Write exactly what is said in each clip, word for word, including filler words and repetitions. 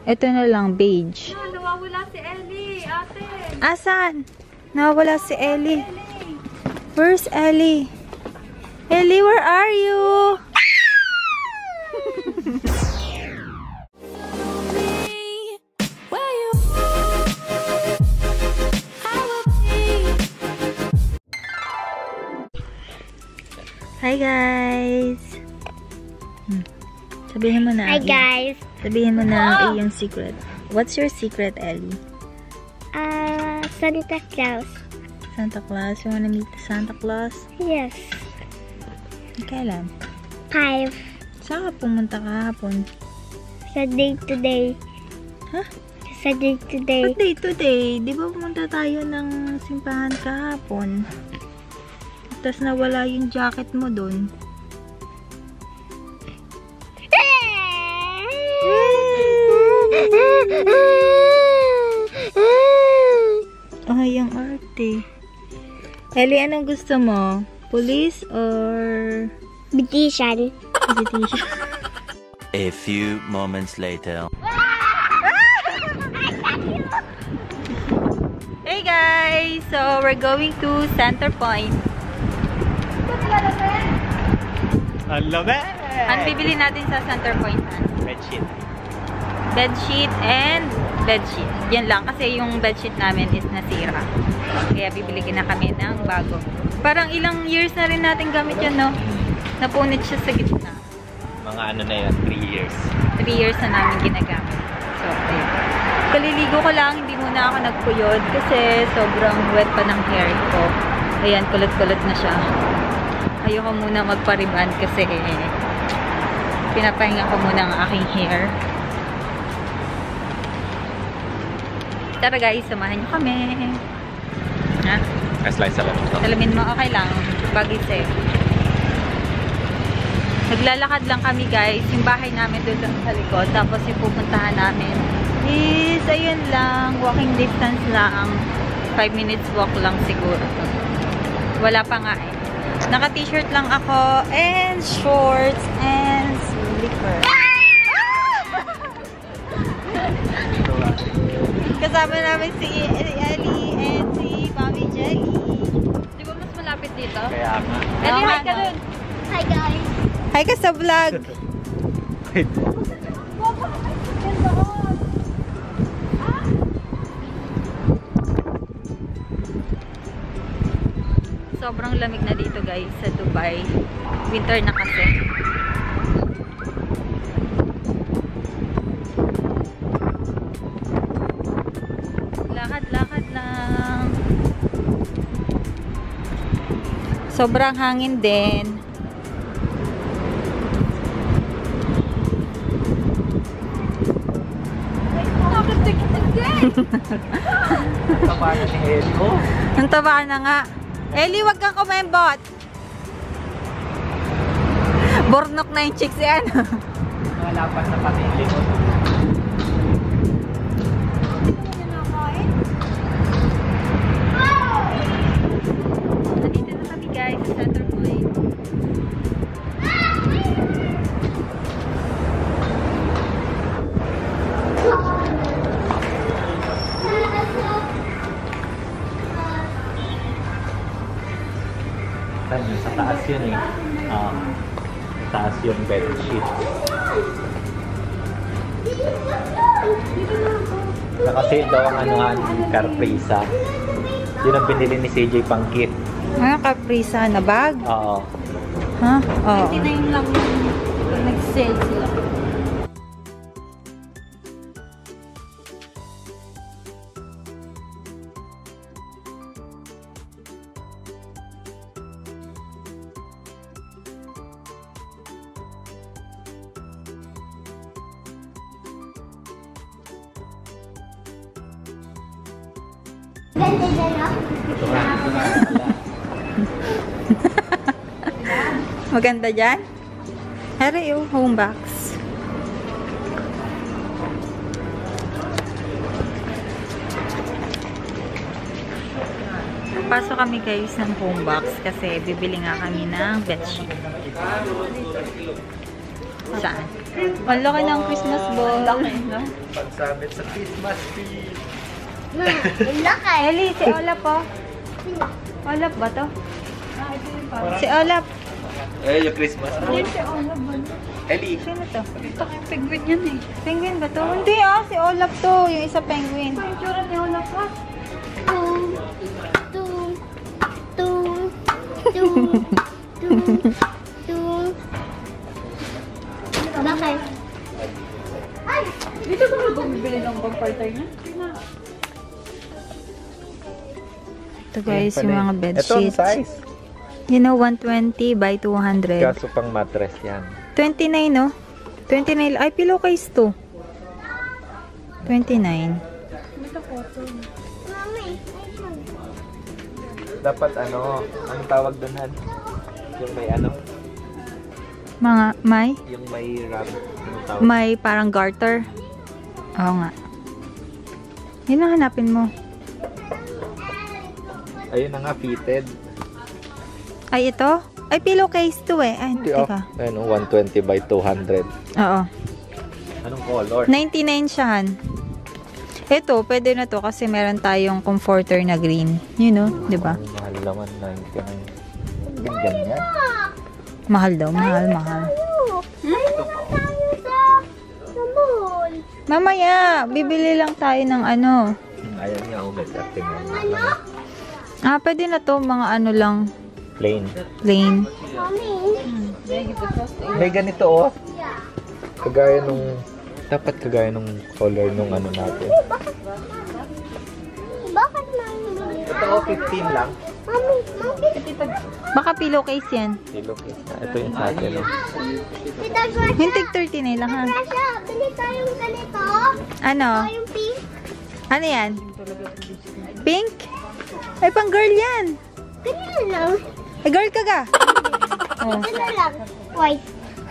Ito na lang, beige. Ah, nawawala si Ellie, ate. Asan? Nawawala si Ellie. Where's Ellie? Ellie, where are you? Hi guys! Hmm. Sabihin mo na. Hi guys! Sabihin mo na ang iyong secret. What's your secret, Ellie? Uh, Santa Claus. Santa Claus? You wanna meet the Santa Claus? Yes. Kailan? Five. Saan ka pumunta kahapon? Sa day to day. Huh? Sa day to day. What day today? Di ba pumunta tayo ng simbahan kahapon? Tapos nawala yung jacket mo dun. Ay, ang arte. Ellie, anong gusto mo? Police or Beautician. beautician? A few moments later. Hey guys! So, we're going to Center Point. Ang lame! Ano bibili natin sa Center Point? Bedsheet. Bedsheet and bedsheet. Yan lang. Kasi yung bedsheet namin is nasira. Kaya bibili na kami ng bago. Parang ilang years na rin natin gamit yan, no? Napunit siya sa gitna. Mga ano na yan, three years. three years na namin ginagamit. So, ayun. Kaliligo ko lang, hindi muna ako nagpuyod kasi sobrang wet pa ng hair ko. Ayan, kulot-kulot na siya. Ayoko muna magpariban kasi pinapahinga ko muna ang aking hair. Tara guys, samahan nyo kami. Ha? Slice salamin to. Salamin mo, okay lang. Bagay sa'yo. Naglalakad lang kami guys. Yung bahay namin doon sa likod. Tapos yung pupuntahan namin is, ayun lang. Walking distance lang. five minutes walk lang siguro. Wala pa nga eh. Naka-t-shirt lang ako. And shorts. And slipper. Kasama namin si Ellie and si Mami Jelly. Di ba mas malapit dito? Kaya nga. Ellie, hi ka dun. Hi guys! Hi ka sa vlog. Sobrang lamig na dito guys sa Dubai. Winter na kasi. Lakad-lakad lang. Sobrang hangin din. Tama na ni Ellie. Oh. Ang taba na nga. Ellie, wag kang kumembot. Bornok na yung chicks yan. Nalapat na pati yung limot. Nandito na kami guys sa Center Point. Sa taas yun eh. Um, sa taas yung bedsheet. Naka-sale daw ang anuhan, Carprisa. Yun ang binili ni C J pang kit. Ano Caprisa na bag? Oo. Ha? Oo. twenty-nine lang yung nag-sale sila. Ganda dyan, no? Ito nga, ito nga. Maganda dyan? Here yung home box. Pasok kami guys ng home box kasi bibili nga kami ng bedsheet. Saan? Ang laki ng Christmas ball. No? Pagsabit sa Christmas tree. Ang laki. Ellie, si Olap po. Olap ba to? Si Olap. Eh, yung Christmas tree. Ellie. Sino to? Ito yung penguin yan eh. Penguin ba to? Hindi ah, si Olap to. Yung isa penguin. Yung tsura ni Olaf ha? Tung, tung, tung, tung, tung, tung. Bakit? Dito ba ba bumibili ng bag-partner niya? Ito guys, yung mga bed Ito ang sheets. size. You know, one twenty by two hundred. Kaso pang mattress yan. twenty-nine, no? twenty-nine. Ay, pillowcase to. twenty-nine. Mami, Dapat ano, anong tawag doon, Han? Yung may ano? Mga, may? Yung may rub. Anong tawag? May parang garter. Oo nga. Yun ang hanapin mo. Ayun na nga, fitted. Ay, ito? Ay, pillowcase to eh. Ay, teka. Ayun, one twenty by two hundred. Oo. Anong color? ninety-nine siya, Han. Ito, pwede na to kasi meron tayong comforter na green. Yun, no? Diba? Ang mahal naman, ninety-nine. Yung ganyan. Mahal daw. Mahal, mahal. Ayun tayo sa, sa mall. Mamaya, bibili lang tayo ng ano. Ayan nga, oh, may acting Ano? Ah, pwede na to. Mga ano lang. plain. Plain. Mami. May ganito, oh. Kagaya nung, dapat kagaya nung color nung ano natin. Bakit nang Ito, oh, fifteen lang. Mami, mami. Baka pillowcase yan. Pillowcase na. Ito yung sa atin, oh. Tita Grasha. Yung tig thirty-nine lang, ha? Grasha, bili tayong ganito. Ano? Tayong pink. Ano yan? Pink? Ay, pang girl yan. Ganyan lang. Ay, girl ka ga. Oh. Ito na lang. White.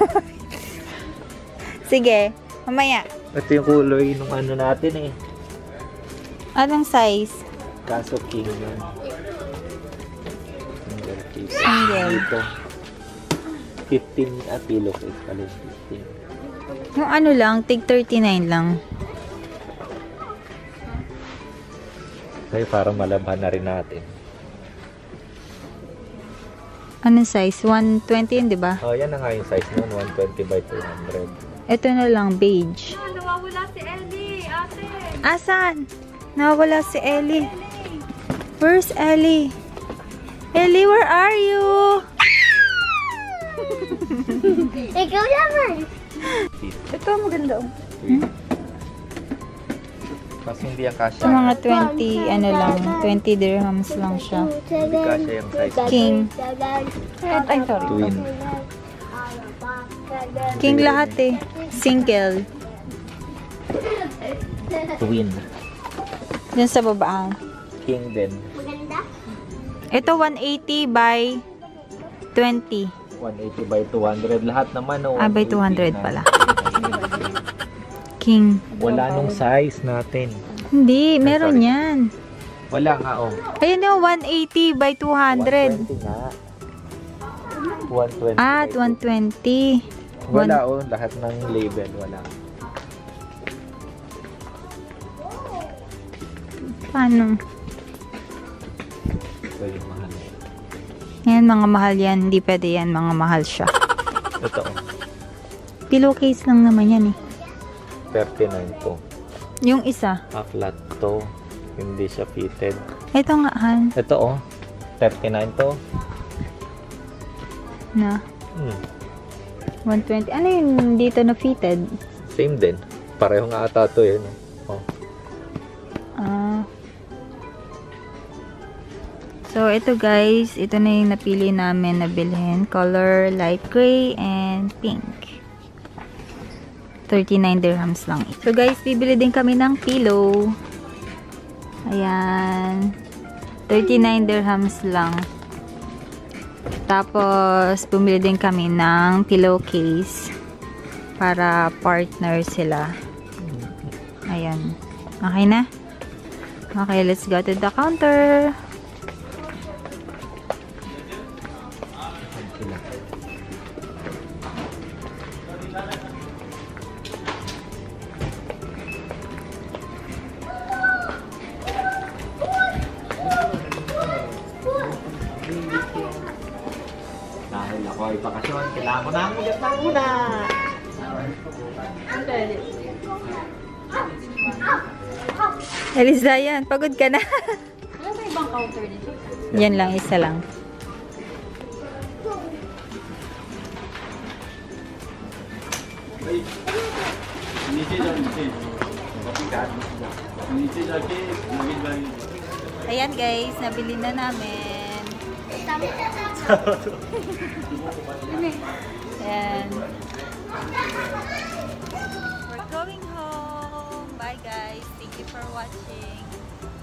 Sige, mamaya. Ito yung color nung ano natin, eh. Anong size? Kaso king yun. Single piece. Single. Dito. fifteen at pillowcase pala yung fifteen. Yung ano lang, tig thirty-nine lang. Kaya para malabhan na rin natin. Anong size? one twenty yun, di ba? Oh, yan na nga yung size nun, one twenty by two hundred. Ito na lang, beige. Ah, nawawala si Ellie, ate. Asan? Nawala si Ellie. Where's Ellie? Ellie, where are you? Ikaw naman. Ito, maganda. Oh. Kasi hindi yung kasya. Ito mga twenty, ano lang, twenty dirhams lang siya. Hindi kasya yung size. King. Ay, sorry. Twin. King lahat eh. Single. Twin. Dun sa babaan. King din. Maganda. Ito one eighty by twenty. one eighty by two hundred. Lahat naman, oh. Ah, by two hundred pala. King. Wala nung size natin. Hindi, meron yan. Wala nga, oh. Ayun yung one eighty by two hundred. one twenty nga. one twenty. Ah, one twenty. Wala, oh. Lahat ng label, wala. Paano? Ito yung mahal. Yan, mga mahal yan. Hindi pwede yan. Mga mahal siya. Ito, oh. Pillowcase lang naman yan eh. thirty-nine to. Yung isa. Ah, flat to. Hindi siya fitted. Ito nga, Han. Ito, oh. thirty-nine to. Na. Hmm. one twenty. Ano yung dito na fitted? Same din. Pareho nga ata to, eh. No? Oh. Ah. So, ito guys. Ito na yung napili namin na bilhin. Color light gray and pink. thirty-nine dirhams lang. So guys, bibili din kami ng pillow. Ayan. thirty-nine dirhams lang. Tapos, bumili din kami ng pillowcase para partner sila. Ayan. Okay na? Okay, let's go to the counter. Hoy, bakasyon. Kailangan ko na ang ulit na muna. Elisa, yan. Pagod ka na. Wala ba ibang counter dito? Yan lang, isa lang. Ayan guys, nabili na namin. Ayan. We're going home. Bye guys. Thank you for watching.